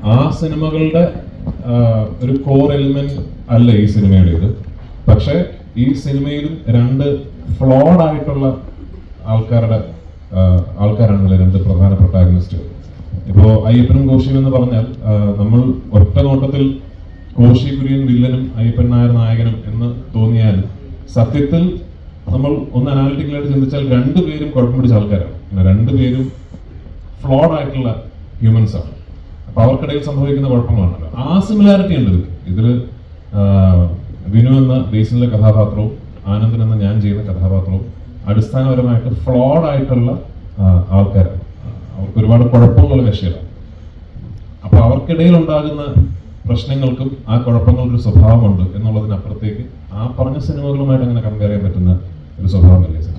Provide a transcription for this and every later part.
ആ സിനിമകളുടെ ഒരു കോർ എലിമെന്റ് അല്ല ഈ സിനിമയുടേത്. പക്ഷെ ഈ സിനിമയിൽ രണ്ട് ഫ്ലോഡ് ആയിട്ടുള്ള ആൾക്കാരാണല്ലോ രണ്ട് പ്രധാന പ്രൊട്ടാഗണിസ്റ്റുകൾ. ഇപ്പോ അയ്യപ്പനും കോശിയും എന്ന് പറഞ്ഞാൽ നമ്മൾ ഒറ്റ നോട്ടത്തിൽ കോശി കുര്യൻ വില്ലനും അയ്യപ്പൻ നായർ നായകനും എന്ന് തോന്നിയാൽ സത്യത്തിൽ നമ്മൾ ഒന്ന് അനാലിറ്റിക്കലായിട്ട് ചിന്തിച്ചാൽ രണ്ടുപേരും കുഴപ്പം പിടിച്ച ആൾക്കാരാണ്. രണ്ടുപേരും ഫ്ലോഡ് ആയിട്ടുള്ള ഹ്യൂമൻസ് ആണ്. അപ്പൊ അവർക്കിടയിൽ സംഭവിക്കുന്ന കുഴപ്പങ്ങളാണല്ലോ. ആ സിമിലാരിറ്റി ഉണ്ട് ഇതില്. വിനു എന്ന ബേസിലെ കഥാപാത്രവും ആനന്ദൻ എന്ന ഞാൻ ചെയ്യുന്ന കഥാപാത്രവും അടിസ്ഥാനപരമായിട്ട് ഫ്ലോഡ് ആയിട്ടുള്ള ആൾക്കാരാണ്. അവർക്ക് ഒരുപാട് കുഴപ്പങ്ങളുള്ള കക്ഷികളാണ്. അപ്പൊ അവർക്കിടയിൽ ഉണ്ടാകുന്ന പ്രശ്നങ്ങൾക്കും ആ കുഴപ്പങ്ങളുടെ ഒരു സ്വഭാവമുണ്ട് എന്നുള്ളതിനപ്പുറത്തേക്ക് ആ പറഞ്ഞ സിനിമകളുമായിട്ട് അങ്ങനെ കമ്പയർ ചെയ്യാൻ പറ്റുന്ന ഒരു സ്വഭാവമല്ലേ സിനിമ.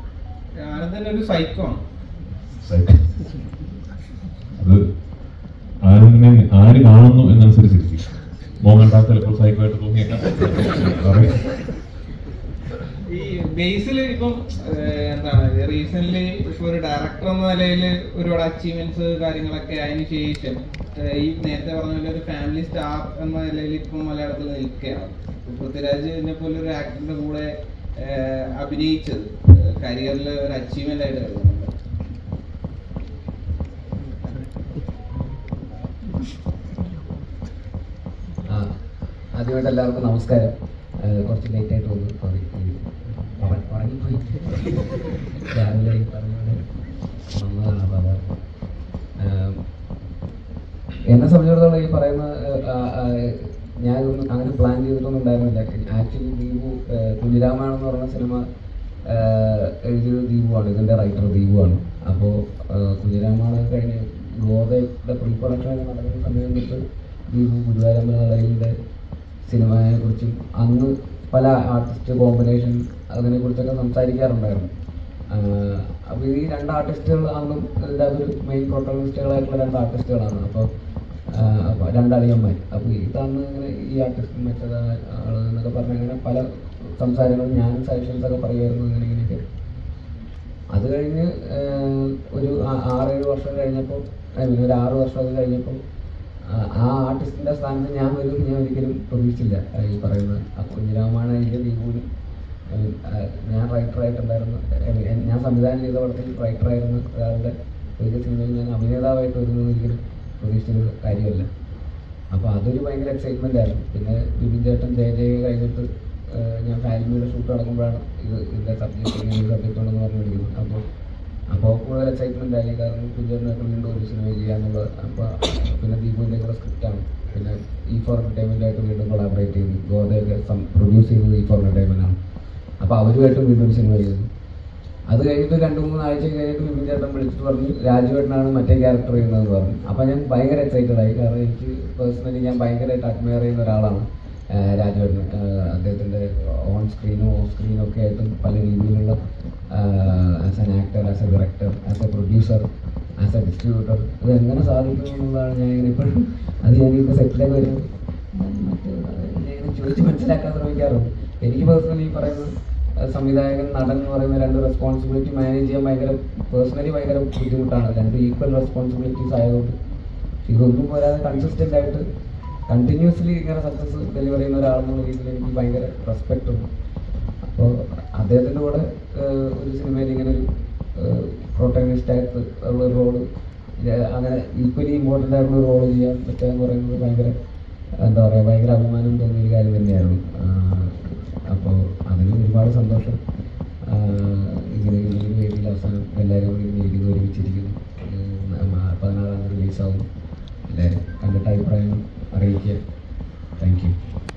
അത് ആനന്ദിനെ ആര് കാണുന്നു എന്നനുസരിച്ചിരിക്കും. മോഹൻദാസ് ചിലപ്പോൾ സൈക്കോ ആയിട്ട് തോന്നിയേക്കാം. ഈ ബേസിൽ ഇപ്പം എന്താണ് റീസെന്റ് ഇപ്പൊ ഒരു ഡയറക്ടർ എന്ന നിലയിൽ ഒരുപാട് അച്ചീവ്മെന്റ്സ് കാര്യങ്ങളൊക്കെ അതിന് ശേഷം ഈ നേരത്തെ പറഞ്ഞ പോലെ ഒരു ഫാമിലി സ്റ്റാർ എന്ന നിലയിൽ ഇപ്പം മലയാളത്തിൽ നിൽക്കുകയാണ്. പൃഥ്വിരാജിനെ പോലെ ഒരു ആക്ടറിന്റെ കൂടെ അഭിനയിച്ചത് കരിയറിൽ ഒരു അച്ചീവ്മെന്റ് ആയിട്ട് കരുതുന്നുണ്ട്. ആദ്യമായിട്ട് എല്ലാവർക്കും നമസ്കാരം. കുറച്ച് ലേറ്റ് ആയിട്ട് വന്നു, ഉറങ്ങിപ്പോയി. രാവിലെ പറഞ്ഞുകൊണ്ട് വന്നതാണ്. അപ്പോൾ അത് എന്നെ സംബന്ധിച്ചിടത്തോളം ഈ പറയുന്ന ഞാനൊന്നും അങ്ങനെ പ്ലാൻ ചെയ്തിട്ടൊന്നും ഉണ്ടായിരുന്നില്ല. ആക്ച്വലി ദീപു കുഞ്ഞിരാമായണം പറയുന്ന സിനിമ എഴുതിയത് ദീപുവാണ്, ഇതിൻ്റെ റൈറ്റർ ദീപുവാണ്. അപ്പോൾ കുഞ്ഞിരാമായണം കഴിഞ്ഞ് ഗോതയുടെ പ്രീ പ്രൊഡക്ഷനൊക്കെ നടക്കുന്ന സമയം തൊട്ട് ദീപു ഗുരുവായൂരമ്പല നടയിലെ സിനിമയെക്കുറിച്ചും അന്ന് പല ആർട്ടിസ്റ്റ് കോമ്പിനേഷൻ അതിനെക്കുറിച്ചൊക്കെ സംസാരിക്കാറുണ്ടായിരുന്നു. അപ്പോൾ ഈ രണ്ട് ആർട്ടിസ്റ്റുകൾ അന്നും ഇതിൻ്റെ അതൊരു മെയിൻ പ്രൊട്ടഗണിസ്റ്റുകളായിട്ടുള്ള രണ്ട് ആർട്ടിസ്റ്റുകളാണ്. അപ്പോൾ രണ്ടളിയന്മാർ. അപ്പോൾ ഇതന്ന് ഇങ്ങനെ ഈ ആർട്ടിസ്റ്റ് മറ്റേത് ആൾ എന്നൊക്കെ പറഞ്ഞ് അങ്ങനെ പല സംസാരങ്ങളും ഞാനും സജഷൻസൊക്കെ പറയുമായിരുന്നു ഇങ്ങനെയൊക്കെ. അത് കഴിഞ്ഞ് ഒരു 6-7 വർഷം കഴിഞ്ഞപ്പോൾ, ഒരു 6 വർഷം കഴിഞ്ഞപ്പോൾ ആ ആർട്ടിസ്റ്റിൻ്റെ സ്ഥാനത്ത് ഞാൻ വരും ഞാൻ ഒരിക്കലും പ്രതീക്ഷിച്ചില്ല. ഈ പറയുന്നത് കുഞ്ഞിരാമായണം എനിക്ക് ദീപുവിനും ഞാൻ റൈറ്ററായിട്ടുണ്ടായിരുന്നു. ഞാൻ സംവിധാനം ചെയ്ത പടത്തിൽ റൈറ്ററായിരുന്ന ഒരാളുടെ ഒരു സിനിമയിൽ ഞാൻ അഭിനേതാവായിട്ട് വരുന്നത് ഒരിക്കലും പ്രതീക്ഷിച്ചൊരു കാര്യമല്ല. അപ്പോൾ അതൊരു ഭയങ്കര എക്സൈറ്റ്മെൻ്റ് ആയിരുന്നു. പിന്നെ ബിബിൻ ചേട്ടൻ ജയ കഴിഞ്ഞിട്ട് ഞാൻ ഫാമിലിയുടെ ഷൂട്ട് നടക്കുമ്പോഴാണ് ഇതിൻ്റെ സബ്ജക്റ്റ് ഇങ്ങനെ ഒരു സബ്ജക്റ്റ് ഉണ്ടെന്ന് പറഞ്ഞു പിടിക്കുന്നത്. അപ്പോൾ കൂടുതൽ എക്സൈറ്റ്മെൻ്റ് ആയി. കാരണം കുഞ്ഞേട്ടനൊക്കെ വീണ്ടും ഒരു സിനിമ ചെയ്യാന്നുള്ളത്. അപ്പോൾ പിന്നെ ദീപുവിൻ്റെ കൂടെ സ്ക്രിപ്റ്റാണ്. പിന്നെ E4 Entertainment വീണ്ടും കൊളാബറേറ്റ് ചെയ്തു. ഗോതയൊക്കെ പ്രൊഡ്യൂസ് ചെയ്തത് E4 Entertainment ആണ്. അപ്പോൾ അവരുമായിട്ടും വീണ്ടും ഒരു സിനിമ ചെയ്തു. അത് കഴിഞ്ഞിട്ട് 2-3 ആഴ്ച കഴിഞ്ഞിട്ട് ബിബിൻ ചേട്ടൻ വിളിച്ചിട്ട് പറഞ്ഞു രാജുവേട്ടനാണ് മറ്റേ ക്യാരക്ടർ ചെയ്യുന്നതെന്ന് പറഞ്ഞു. അപ്പോൾ ഞാൻ ഭയങ്കര എക്സൈറ്റഡ് ആയി. കാരണം എനിക്ക് പേഴ്സണലി ഞാൻ ഭയങ്കരമായിട്ട് അഡ്മയർ ചെയ്യുന്ന ഒരാളാണ് രാജുവേട്ടൻ. അദ്ദേഹത്തിൻ്റെ ഓൺ സ്ക്രീനും ഓഫ് സ്ക്രീനും ഒക്കെ ആയിട്ടും പല രീതിയിലുള്ള as an actor, as a director, as a producer, as a distributor ഇത് എങ്ങനെ സാധിക്കും എന്നുള്ളതാണ് ഞാൻ ഇങ്ങനെ ഇപ്പോഴും അത് ഞാനിപ്പോൾ സെറ്റിലൊക്കെ വരും ചോദിച്ച് മനസ്സിലാക്കാൻ ശ്രമിക്കാറുണ്ട്. എനിക്ക് പേഴ്സണലി പറയുന്നത് സംവിധായകൻ നടൻ എന്ന് പറയുന്ന രണ്ട് റെസ്പോൺസിബിലിറ്റി മാനേജ് ചെയ്യാൻ പേഴ്സണലി ഭയങ്കര ബുദ്ധിമുട്ടാണ്. രണ്ട് ഈക്വൽ റെസ്പോൺസിബിലിറ്റീസ് ആയതുകൊണ്ട് ഇതൊന്നും പോരാതെ കൺസിസ്റ്റൻ്റ് ആയിട്ട് കണ്ടിന്യൂസ്ലി ഇങ്ങനെ സക്സസ് ഡെലിവർ ചെയ്യുന്ന ഒരാളെന്നുള്ള രീതിയിൽ എനിക്ക് ഭയങ്കര റെസ്പെക്റ്റ് ഉണ്ട്. അപ്പോൾ അദ്ദേഹത്തിൻ്റെ കൂടെ ഒരു സിനിമയിൽ ഇങ്ങനെ ഒരു പ്രൊട്ടഗണിസ്റ്റായിട്ട് ഉള്ളൊരു റോള് അങ്ങനെ ഈക്വലി ഇമ്പോർട്ടൻ്റ് ആയിട്ടുള്ള ഒരു റോള് ചെയ്യാൻ പറ്റുക എന്ന് പറയുന്നത് ഭയങ്കര എന്താ പറയുക ഭയങ്കര അഭിമാനം തോന്നിയ ഒരു കാര്യം തന്നെയായിരുന്നു. അപ്പോൾ അതിന് ഒരുപാട് സന്തോഷം. ഇങ്ങനെ ഒരു വേദിയിൽ അവസാനം എല്ലാവരും കൂടി ഇങ്ങനെ ഒരുമിച്ചിരിക്കുന്നു. 16-ാം തീയതി റിലീസാവും. എല്ലാവരും കണ്ടിട്ട് അഭിപ്രായം അറിയിക്കുക. Thank U.